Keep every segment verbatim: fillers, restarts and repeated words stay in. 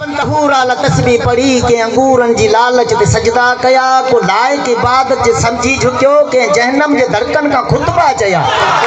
पूरा तस्बी पढ़ी के अंगूरन जी लालच ते सजदा कया को लाए के इबादत जे समझी झुकियो के जहन्नम जे धड़कन का खुतबा चया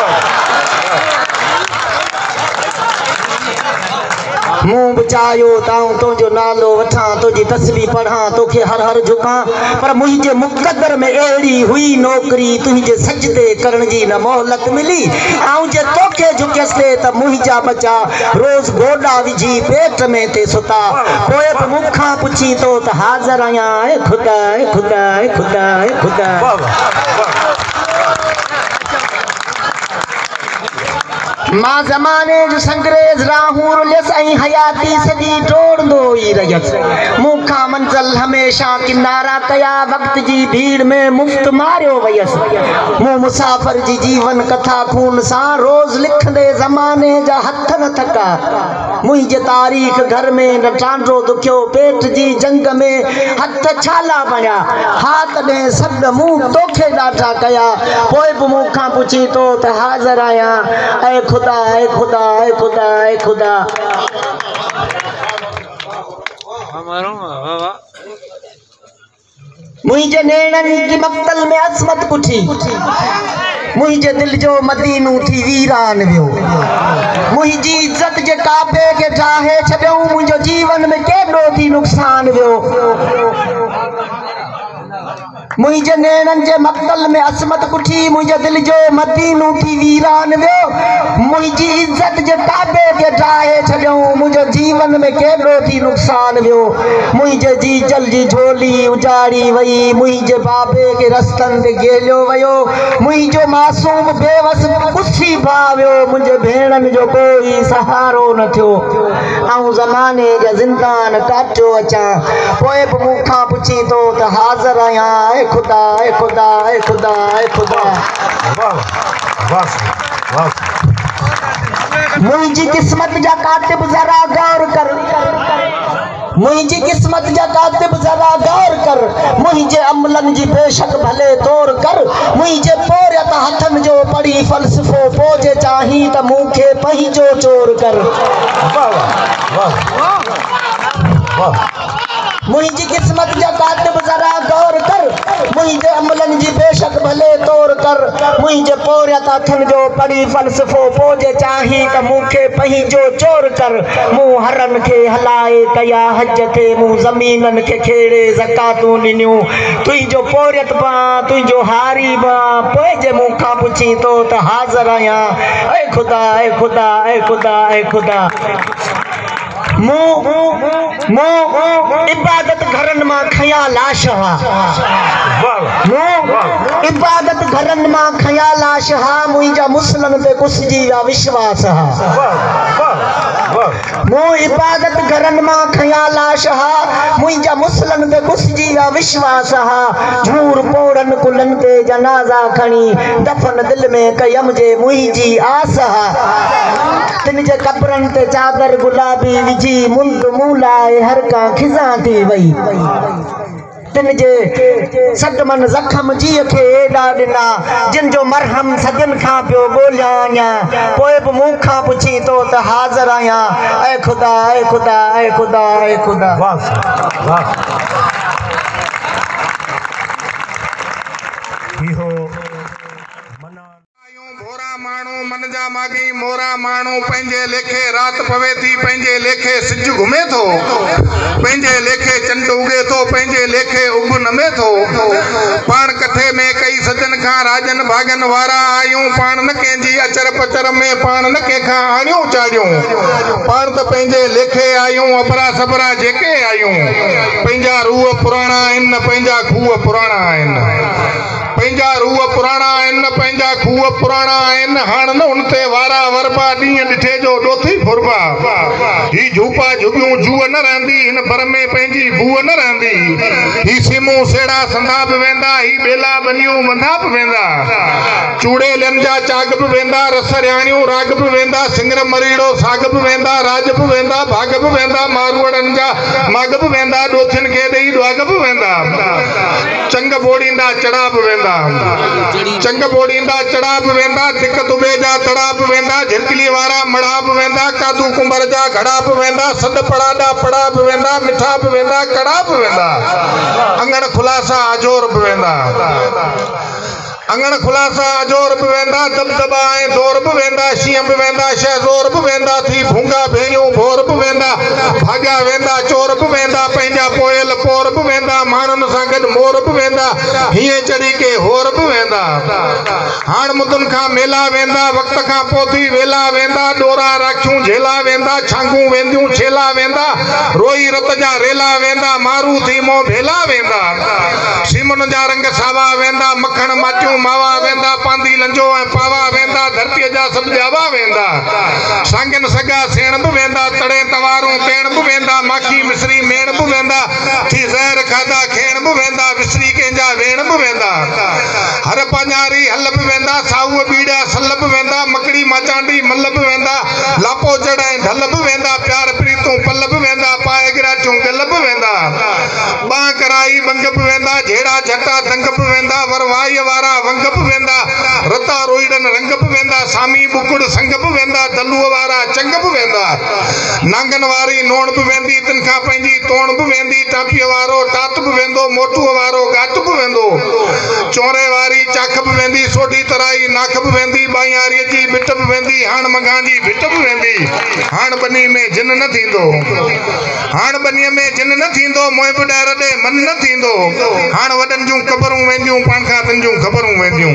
मुंह बचायो ताऊं तुझो नालो वठा तुझी तस्बी पढ़ा तोखे हर हर झुका पर मुझे मुकद्दर में एड़ी हुई नौकरी तुझे सजदे करण जी न मोहलत मिली आऊं जे तोखे झुकसते त मुझा बचा रोज गोडा विझी पेट में ते सुता कोई भी मुखा पुछी तो त हाजिर आया ए खुदा ए खुदा ए खुदा ए खुदा मां जमाने जो संग्रेज राहूर लेस आई हयाती सदी तोड़ दो ही रजत मुखा मंजल हमेशा किनारा कया वक्त जी भीड़ में मुफ्त मारियो वयस मु मुसाफिर जी जीवन कथा खून सा रोज लिखंदे जमाने जा हथ न थका मुझे तारीख घर में न टांडो दुखियो पेट जी जंग में हथ छाला बणिया हाथ ने सब मुंह तोखे डाठा कया कोई भी मुखा पुछी तो त हाजिर आया ए खुदा ए खुदा ए खुदा ए खुदा मुझे नैणन की मक्तल में असमत पुठी मुझे दिल जो मदीनू थी वीरान वियो मुझी इज्जत जे काबे के ठाहे छॾियो मुझो जीवन में केॾो थी नुकसान वियो मुझे नैणन जे मक्तल में असमत पुठी मुझे दिल जो मदीनू थी वीरान वियो मुझी इज्जत जे काबे के ठाहे छॾियो मुझो जीवन में केॾो थी नुकसान वियो मुझे जी जल जी झोली उजाड़ी वई मुझे बाबे के रस्तन ते गेलियो वयो मुझो मासूम बेवस कुसी भावियो मुझे भेणन जो कोई सहारो न थियो आऊं ज़माने जा ज़िंदान काटियो अचां पोइ बि मूंखां पुछी तो त हाज़िर आहियां ए खुदा ए खुदा ए खुदा ए खुदा मुझी किस्मत जा कातिब जरा गौर कर मुझी किस्मत जा कातिब जरा गौर कर मुझे अमलन जी बेशक भले तौर कर मुझे पोरियत हथन जो पढ़ी फलसफो पोजे चाही त मूंखे पंहिंजो चोर कर मुझी किस्मत जा कातिब जरा गौर कर मुझे अमलन जी बेशक भले तौर कर मुझे पोरियत हथन जो पढ़ी फलसफो पोजे चाही त मूंखे पंहिंजो चोर कर मूं हरन खे हलाए कया हज थे मूं ज़मीनन खे खेड़े ज़कातूं ॾिनियूं तुंहिंजो पोरियत बा तुंहिंजो हारी बा पोइ जे मूंखां पुछी तो त हाज़िर आहियां ए खुदा ए खुदा ए खुदा ए खुदा मो मो इबादत घरन मां खया लाश हा मो इबादत घरन मां खया लाश हा मुंहिंजा मुस्लिम ते कुसजी विया विश्वास हा मो इबादत घरन मां खया लाश हा मुंहिंजा मुस्लिम ते कुसजी विया विश्वास हा झूर पोड़न कुलन ते जनाज़ा खणी दफन दिल में कयम जे मुंहिंजी आस हा तिन जे कब्रन ते चादर गुलाबी विझी मुंद मूलाए हर का खिजा थी वई तिन जे सदमन जख्म जी खे एॾा ॾिना जिन जो मरहम सदिन खां पियो ॻोल्हियां पोइ बि मूंखां पुछी तो त हाज़िर आहियां ऐ खुदा ऐ खुदा ऐ खुदा ऐ खुदा मन जा मागी मोरा मानू पंहिंजे लेखे रात पवे थी पंहिंजे लेखे सिज घुमे थो पंहिंजे लेखे चंड उगे थो पंहिंजे लेखे उग नमे थो पाण कथे में कई सजन खां राजन भागन वारा आयूं पाण न कंहिंजी अचर पचर में पाण न कंहिंखां आणियूं चाढ़ियूं पाण त पंहिंजे लेखे आयूं अबरा सबरा जेके आयूं पंहिंजा रूह पुराणा आहिनि पंहिंजा खूह पुराणा आहिनि पंहिंजा रूह पुराणा आहिनि पंहिंजा खूह पुराणा आहिनि हाण न उन ते वारा वरबा ॾींहं ॾिठे जो ॾोथी फुरबा ही झूपा झुगियूं जूअ न रहंदी हिन बर में पंहिंजी बूअ न रहंदी ही सिमूं सेड़ा संधा बि वेंदा ही बेला बनियूं बंधा बि वेंदा चूड़ेलियनि जा चाग बि वेंदा रसरियाणियूं राग बि वेंदा सिंगर मरीड़ो साग बि वेंदा राज बि वेंदा भाग बि वेंदा मारवड़नि जा माग बि वेंदा ॾोथियुनि खे ॾेई दुआग बि वेंदा चंग बोड़ींदा चढ़ा बि वेंदा वेंदा चंग बोड़ींदा चढ़ा बि वेंदा दिक दुबे जा तड़ा बि वेंदा झिरकली वारा मड़ा बि वेंदा कादू कुंभर जा घड़ा बि वेंदा सद पड़ाडा पड़ा बि वेंदा मिठा बि वेंदा कड़ा बि वेंदा अंगण खुलासा अजोर बि वेंदा अंगण खुलासा अजोर बि वेंदा दबदबा ऐं दौर बि वेंदा शींहं बि वेंदा शहज़ोर बि वेंदा थी भूंगा भेड़ियूं भोर बि वेंदा भाॻिया वेंदा चोर बि वेंदा पंहिंजा पोयल पोर बि वेंदा माण्हुनि सां गॾु मोर बि वेंदा हीअं चढ़ी के होर बि वेंदा हाण मुदुनि खां मेला वेंदा वक़्त खां पोइ थी वेला वेंदा ॾोरा राखियूं झेला वेंदा छांगूं वेंदियूं छेला वेंदा रोई रत जा रेला वेंदा मारू थी मों भेला वेंदा सीमन जा रंग सावा वेंदा मखण माचियूं मावा वेंदा पांदी लंजो ऐं पावा वेंदा धरतीअ जा सभु जावा वेंदा सांगन सगा सेण बि वेंदा तड़े तवारूं तेण बि वेंदा माखी मिसरी मेण बि वेंदा थी ज़हर खाधा खेण बि वेंदा विसरी कंहिंजा वेण बि वेंदा हर पंजारी हल बि वेंदा साऊअ बीड़ा सल बि वेंदा मकड़ी माचांडी मल बि वेंदा लापो जड़ ऐं ढल बि वेंदा प्यार प्रीतूं पल बि वेंदा पाए गिराचूं गल बि वेंदा बां कराई बंग बि वेंदा झेड़ा झटा दंग बि वेंदा वरवाई वारा वंग बि वेंदा रता रोइडन रंग बि वेंदा सामी बुकुड़ संग बि वेंदा दलूअ वारा चंग बि वेंदा नांगन वारी नोण बि वेंदी तिन खां पंहिंजी तोण बि वेंदी टापीअ वारो टाट बि वेंदो मोटूअ वारो घाट बि वेंदो चोरे वारी चाख बि वेंदी सोढी तराई नाख बि वेंदी बाईयारीअ जी बिट बि वेंदी हाण मंगा जी भिट बि वेंदी हाण बनी में जिन न थींदो हाण बनीअ में जिन न थींदो मोह बि ॾार ॾे मन न थींदो हाण वॾनि जूं क़बरूं वेंदियूं पाण खां तन जूं ख़बरूं वेंदियूं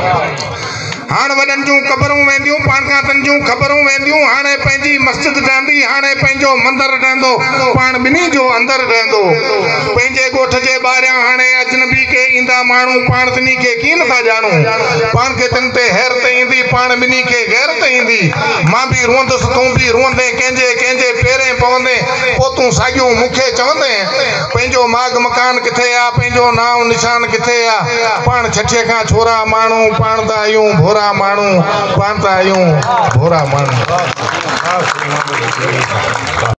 हाण वॾनि जूं क़बरूं वेंदियूं पाण खां तन जूं ख़बरूं वेंदियूं हाणे पंहिंजी मस्जिद ठहंदी हाणे पंहिंजो मंदरु ठहंदो पाण ॿिन्ही जो अंदरु रहंदो पंहिंजे ॻोठ जे ॿाहिरियां हाणे अजनबी के ईंदा माण्हू पाण तिनी खे कीअं नथा ॼाणूं पाण खे तिन ते हैरत ईंदी पाण ॿिन्ही खे गैरत ईंदी मां बि रुअंदुसि तूं बि रुअंदे कंहिंजे कंहिंजे पेरें पवंदे पोइ तूं साॻियूं मूंखे चवंदे पंहिंजो माग मकान किथे आहे पंहिंजो नाम निशान किथे आहे पाण छठे खां छोरा माण्हू पाण त आहियूं भोरा माण्हू पाण त आहियूं भोरा माण्हू